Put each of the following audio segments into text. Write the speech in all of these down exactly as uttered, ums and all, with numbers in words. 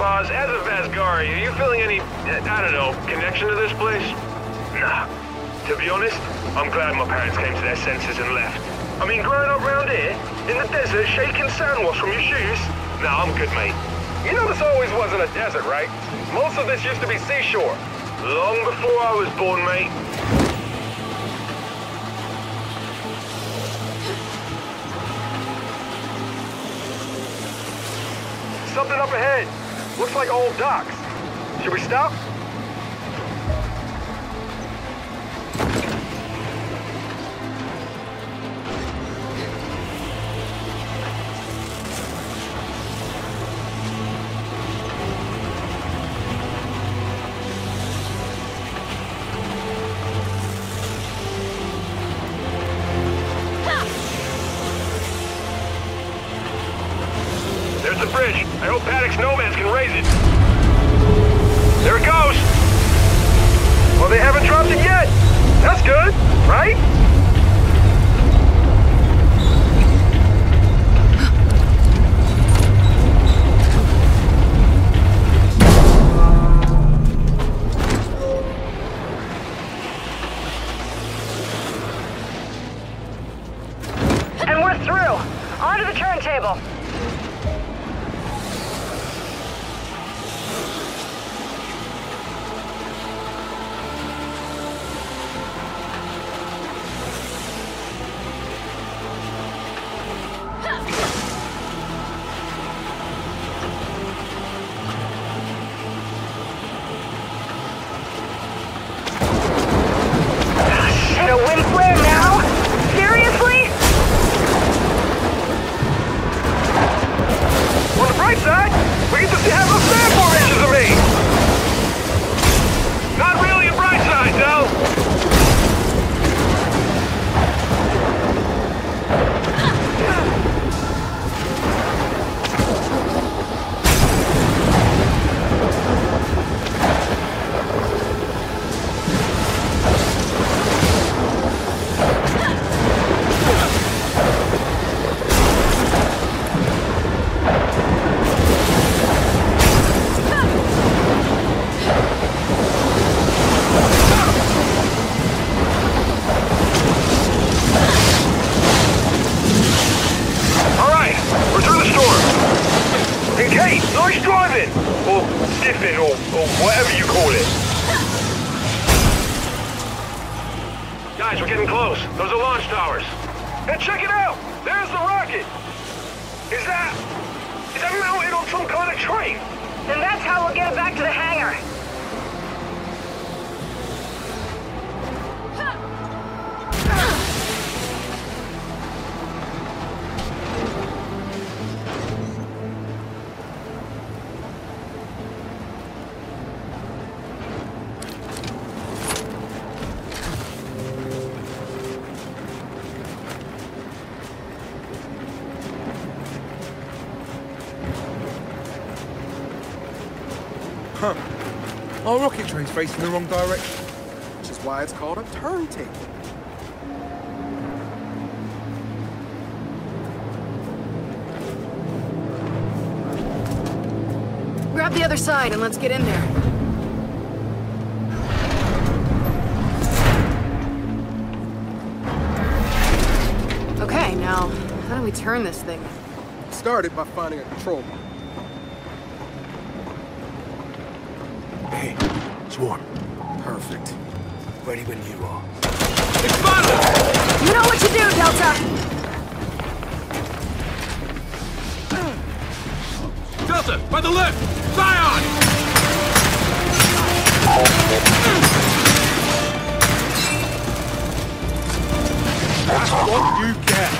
Boz, as a Vasgari, are you feeling any, I don't know, connection to this place? Nah. To be honest, I'm glad my parents came to their senses and left. I mean, growing up round here, in the desert, shaking sand wash from your shoes? Nah, I'm good, mate. You know this always wasn't a desert, right? Most of this used to be seashore. Long before I was born, mate. Something up ahead. Looks like old docks. Should we stop? There's the bridge. I hope Paddock's nomads can raise it. There it goes. Well, they haven't dropped it yet. That's good, right? And we're through. Onto the turntable. Guys, we're getting close. Those are launch towers. And check it out! There's the rocket! Is that... is that mounted on some kind of train? Then that's how we'll get it back to the hangar. Huh. Our rocket train's facing the wrong direction. Which is why it's called a turntable. Grab the other side and let's get in there. Okay, now, how do we turn this thing? Started by finding a control point. Hey, Swarm. Perfect. Ready when you are. Expand it! You know what to do, Delta! Delta, by the left! Zion! That's what you get!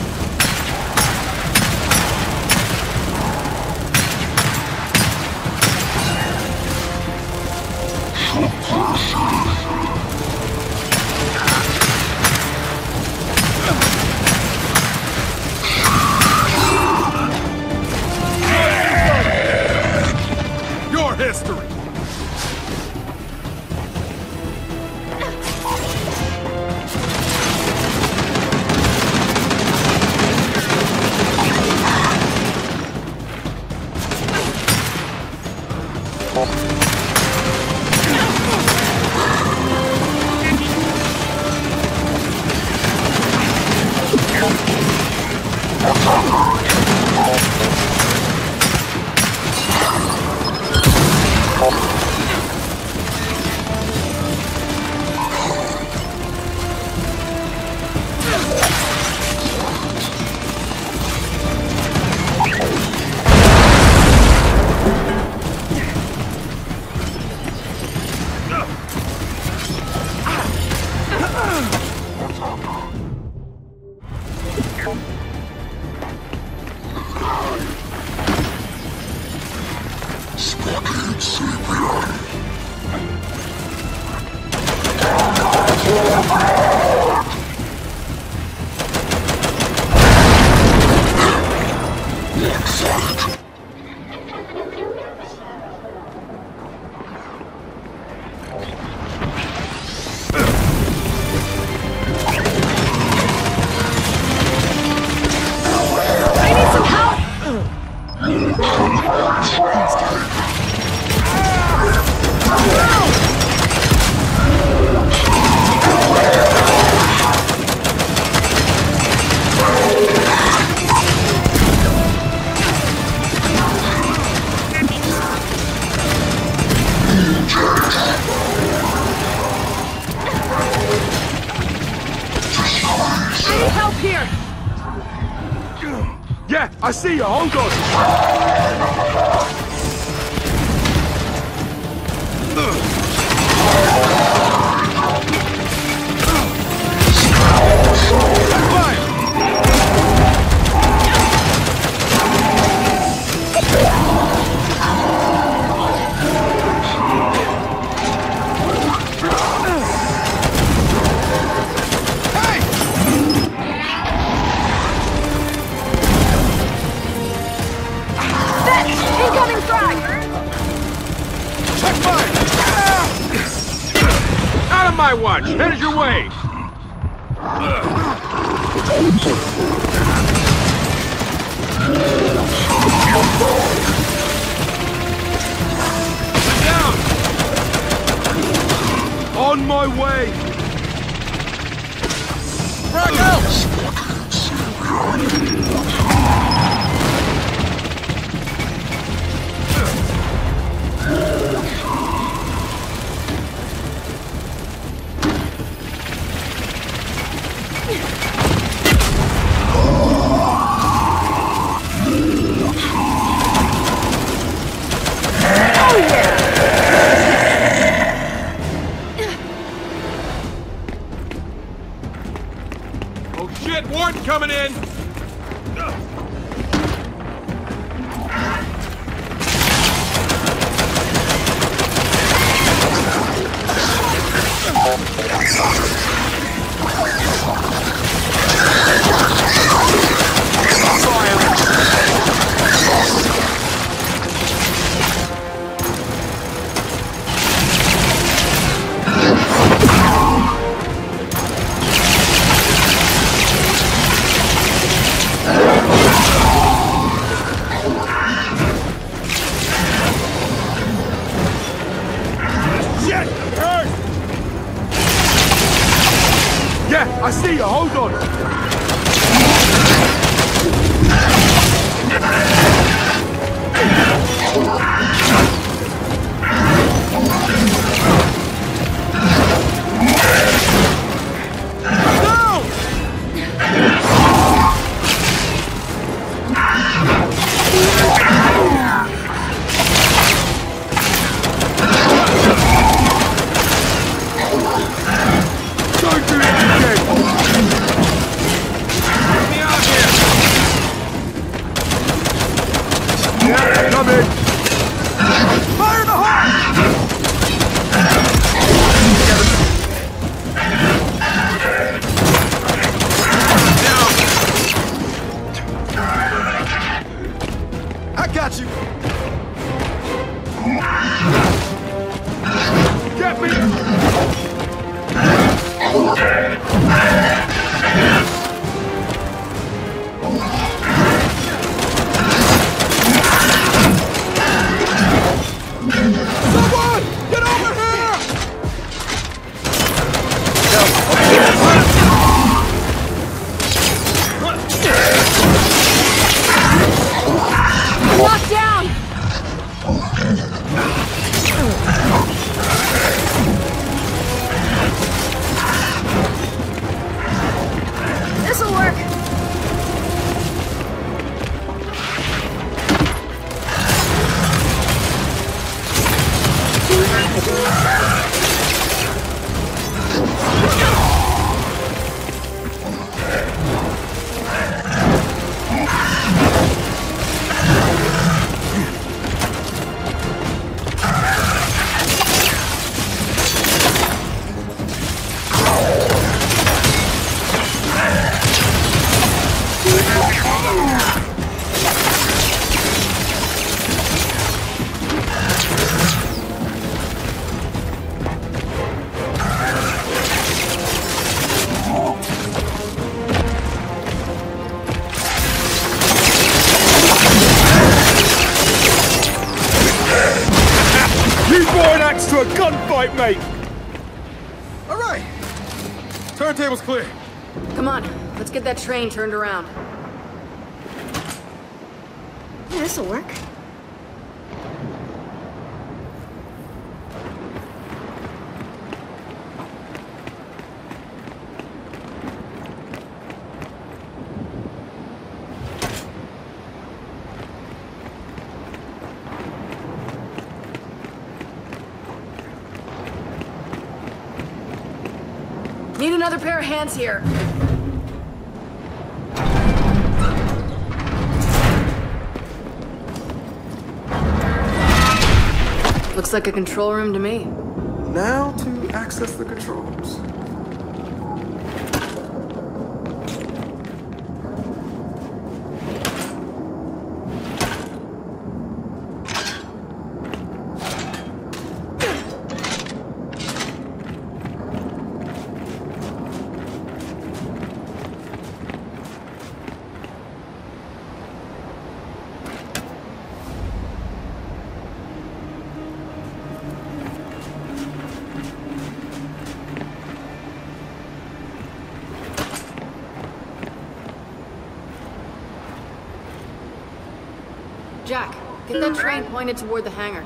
Your history! Yeah, I see you. Hold on. Incoming frag! Check fire! Out of my watch! Headed your way! Sit down! On my way! Frag out! Oh shit, Warden coming in! Yeah, I see you. Hold on. Locked down! This'll work. right, mate. All right. Turntable's clear. Come on, let's get that train turned around. Yeah, this'll work. Need another pair of hands here. Looks like a control room to me. Now to access the controls. Jack, get that train pointed toward the hangar.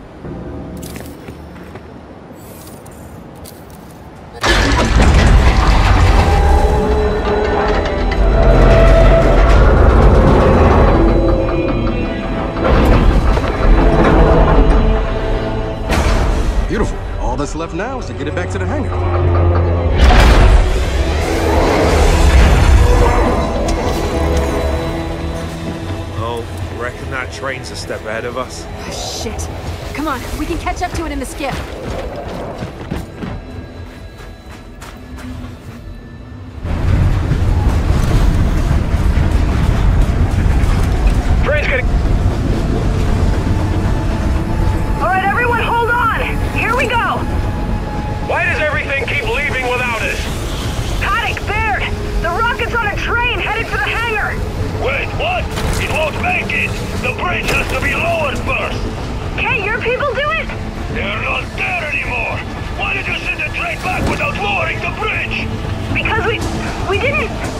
Beautiful. All that's left now is to get it back to the hangar. Reckon that train's a step ahead of us. Oh, shit. Come on, we can catch up to it in the skiff. Train's getting... All right, everyone, hold on. Here we go. Why does everything keep leaving without us? Paddock, Baird, the rocket's on a train headed for the hangar. Wait, what? It won't make it! The bridge has to be lowered first! Can't your people do it? They're not there anymore! Why did you send the train back without lowering the bridge? Because we... we didn't...